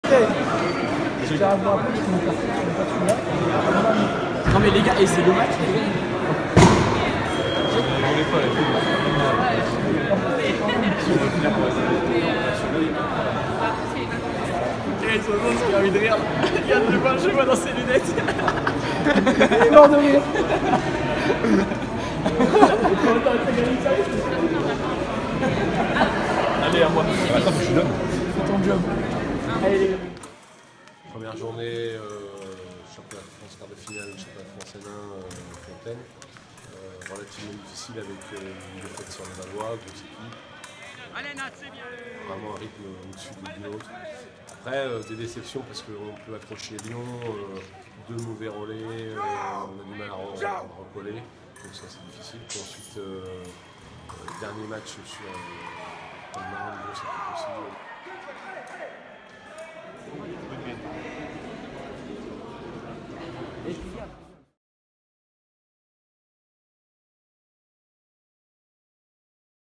Non mais les gars, et c'est le match. Ils sont bons, j'ai envie de rire. Yann le voit, je vois dans ses lunettes. Il est mort de rire. Allez, à moi. Attends, je suis donne. Fais ton job. Allez. Première journée, championnat de France, quart de finale, championnat de France N1, Fontaine. Relativement difficile avec une défaite sur le Valois, grosse équipe. Vraiment un rythme au-dessus de l'autre. Après, des déceptions parce qu'on peut accrocher Lyon, deux mauvais relais, on a du mal à recoller, donc ça c'est difficile. Puis ensuite, dernier match sur le Marne, bon, c'est pas possible.